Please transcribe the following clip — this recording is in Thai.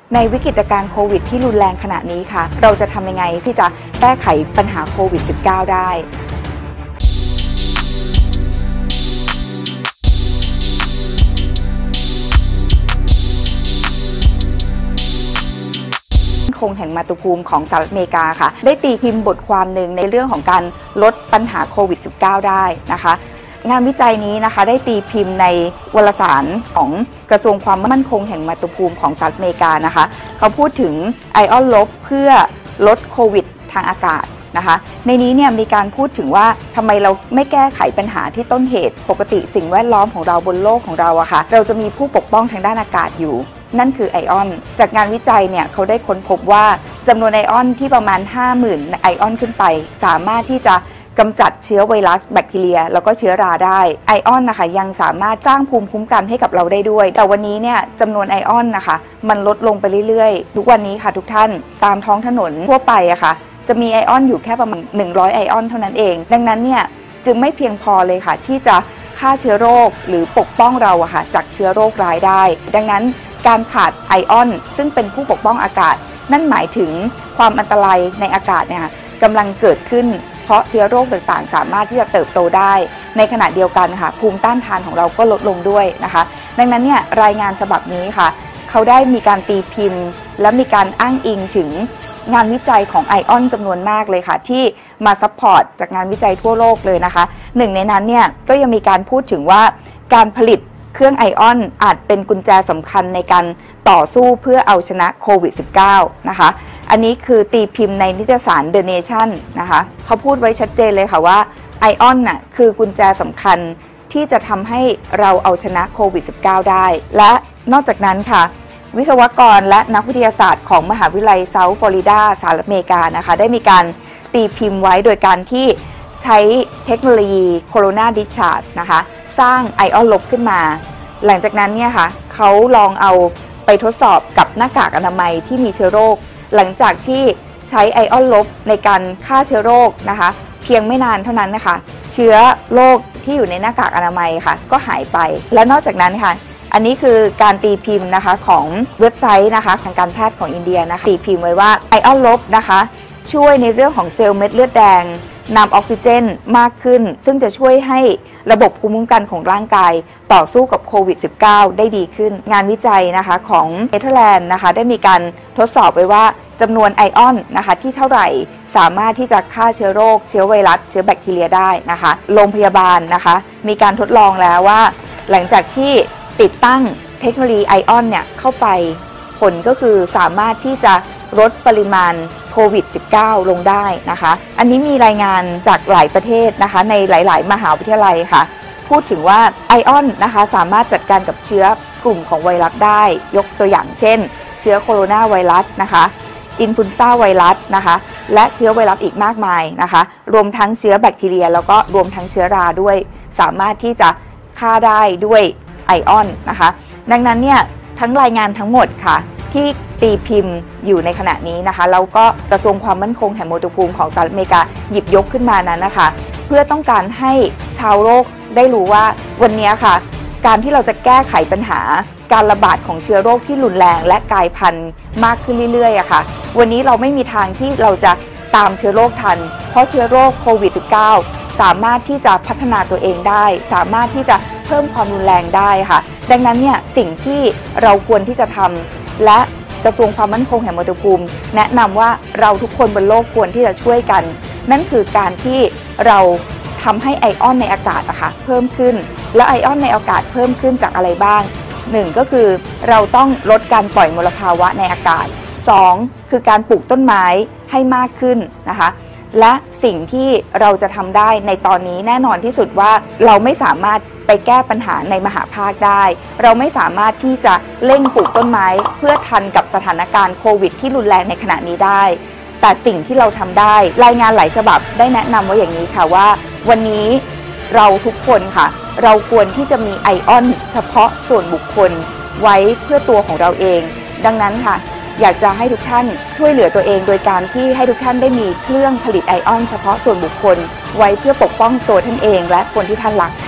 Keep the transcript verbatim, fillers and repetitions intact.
ในวิกฤตการณ์โควิดที่รุนแรงขณะนี้ค่ะเราจะทำยังไงที่จะแก้ไขปัญหาโควิด สิบเก้า ได้คงแห่งมาตุภูมิของสหรัฐอเมริกาค่ะได้ตีพิมพ์บทความหนึ่งในเรื่องของการลดปัญหาโควิด สิบเก้า ได้นะคะงานวิจัยนี้นะคะได้ตีพิมพ์ในวารสารของกระทรวงความมั่นคงแห่งมาตุภูมิของสหรัฐอเมริกานะคะเขาพูดถึงไอออนลบเพื่อลดโควิดทางอากาศนะคะในนี้เนี่ยมีการพูดถึงว่าทำไมเราไม่แก้ไขปัญหาที่ต้นเหตุปกติสิ่งแวดล้อมของเราบนโลกของเราอะค่ะเราจะมีผู้ปกป้องทางด้านอากาศอยู่นั่นคือไอออนจากงานวิจัยเนี่ยเขาได้ค้นพบว่าจำนวนไอออนที่ประมาณ ห้าหมื่น ไอออนขึ้นไปสามารถที่จะกำจัดเชื้อไวรัสแบคทีเรียแล้วก็เชื้อราได้ไอออนนะคะยังสามารถสร้างภูมิคุ้มกันให้กับเราได้ด้วยแต่วันนี้เนี่ยจำนวนไอออนนะคะมันลดลงไปเรื่อยๆทุกวันนี้ค่ะทุกท่านตามท้องถนนทั่วไปอะค่ะจะมีไอออนอยู่แค่ประมาณหนึ่งร้อยไอออนเท่านั้นเองดังนั้นเนี่ยจึงไม่เพียงพอเลยค่ะที่จะฆ่าเชื้อโรคหรือปกป้องเราอะค่ะจากเชื้อโรคร้ายได้ดังนั้นการขาดไอออนซึ่งเป็นผู้ปกป้องอากาศนั่นหมายถึงความอันตรายในอากาศเนี่ยกำลังเกิดขึ้นเพราะเชื้อโรคต่างๆสามารถที่จะเติบโตได้ในขณะเดียวกันค่ะภูมิต้านทานของเราก็ลดลงด้วยนะคะดังนั้นเนี่ยรายงานฉบับนี้ค่ะเขาได้มีการตีพิมพ์และมีการอ้างอิงถึงงานวิจัยของไอออนจำนวนมากเลยค่ะที่มาซัพพอร์ตจากงานวิจัยทั่วโลกเลยนะคะหนึ่งในนั้นเนี่ยก็ยังมีการพูดถึงว่าการผลิตเครื่องไอออนอาจเป็นกุญแจสำคัญในการต่อสู้เพื่อเอาชนะโควิด สิบเก้า นะคะอันนี้คือตีพิมพ์ในนิตยสาร The Nation นะคะเขาพูดไว้ชัดเจนเลยค่ะว่าไอออนน่ะคือกุญแจสำคัญที่จะทำให้เราเอาชนะโควิด สิบเก้า ได้และนอกจากนั้นค่ะวิศวกรและนักวิทยาศาสตร์ของมหาวิทยาลัยเซาท์ฟลอริดาสหรัฐอเมริกานะคะได้มีการตีพิมพ์ไว้โดยการที่ใช้เทคโนโลยีโคโรนาดิชาร์จนะคะสร้างไอออนลบขึ้นมาหลังจากนั้นเนี่ยค่ะเขาลองเอาไปทดสอบกับหน้ากากอนามัยที่มีเชื้อโรคหลังจากที่ใช้ไอออนลบในการฆ่าเชื้อโรคนะคะเพียงไม่นานเท่านั้นนะคะเชื้อโรคที่อยู่ในหน้ากากอนามัยค่ะก็หายไปและนอกจากนั้นค่ะอันนี้คือการตีพิมพ์นะคะของเว็บไซต์นะคะของการแพทย์ของอินเดียนะคะตีพิมพ์ไว้ว่าไอออนลบนะคะช่วยในเรื่องของเซลล์เม็ดเลือดแดงนำออกซิเจนมากขึ้นซึ่งจะช่วยให้ระบบภูมิคุ้มกันของร่างกายต่อสู้กับโควิด สิบเก้า ได้ดีขึ้นงานวิจัยนะคะของเนเธอร์แลนด์นะคะได้มีการทดสอบไว้ว่าจำนวนไอออนนะคะที่เท่าไหร่สามารถที่จะฆ่าเชื้อโรคเชื้อไวรัสเชื้อแบคทีเรียได้นะคะโรงพยาบาลนะคะมีการทดลองแล้วว่าหลังจากที่ติดตั้งเทคโนโลยีไอออนเนี่ยเข้าไปผลก็คือสามารถที่จะลดปริมาณโควิด สิบเก้า ลงได้นะคะอันนี้มีรายงานจากหลายประเทศนะคะในหลายๆมหาวิทยาลัยค่ะพูดถึงว่าไอออนนะคะสามารถจัดการกับเชื้อกลุ่มของไวรัสได้ยกตัวอย่างเช่นเชื้อโคโรนาไวรัสนะคะอินฟลูเอนซ่าไวรัสนะคะและเชื้อไวรัสอีกมากมายนะคะรวมทั้งเชื้อแบคทีเรียแล้วก็รวมทั้งเชื้อราด้วยสามารถที่จะฆ่าได้ด้วยไอออนนะคะดังนั้นเนี่ยทั้งรายงานทั้งหมดค่ะที่ตีพิมพ์อยู่ในขณะนี้นะคะแล้วก็กระทรวงความมั่นคงแห่งมาตุภูมิของสหรัฐอเมริกาหยิบยกขึ้นมานั้นนะคะเพื่อต้องการให้ชาวโลกได้รู้ว่าวันนี้ค่ะการที่เราจะแก้ไขปัญหาการระบาดของเชื้อโรคที่รุนแรงและกลายพันธุ์มากขึ้นเรื่อยๆอะค่ะวันนี้เราไม่มีทางที่เราจะตามเชื้อโรคทันเพราะเชื้อโรคโควิด สิบเก้า สามารถที่จะพัฒนาตัวเองได้สามารถที่จะเพิ่มความรุนแรงได้ค่ะดังนั้นเนี่ยสิ่งที่เราควรที่จะทำและกระทรวงความมั่นคงแห่งมาตุภูมิแนะนำว่าเราทุกคนบนโลกควรที่จะช่วยกันนั่นคือการที่เราทำให้ไอออนในอากาศอะค่ะเพิ่มขึ้นและไอออนในอากาศเพิ่มขึ้นจากอะไรบ้างหนึ่งก็คือเราต้องลดการปล่อยมลภาวะในอากาศสองคือการปลูกต้นไม้ให้มากขึ้นนะคะและสิ่งที่เราจะทำได้ในตอนนี้แน่นอนที่สุดว่าเราไม่สามารถไปแก้ปัญหาในมหาภาคได้เราไม่สามารถที่จะเร่งปลูกต้นไม้เพื่อทันกับสถานการณ์โควิดที่รุนแรงในขณะนี้ได้แต่สิ่งที่เราทำได้รายงานหลายฉบับได้แนะนำไว้อย่างนี้ค่ะว่าวันนี้เราทุกคนค่ะเราควรที่จะมีไอออนเฉพาะส่วนบุคคลไว้เพื่อตัวของเราเองดังนั้นค่ะอยากจะให้ทุกท่านช่วยเหลือตัวเองโดยการที่ให้ทุกท่านได้มีเครื่องผลิตไอออนเฉพาะส่วนบุคคลไว้เพื่อปกป้องตัวท่านเองและคนที่ท่านรัก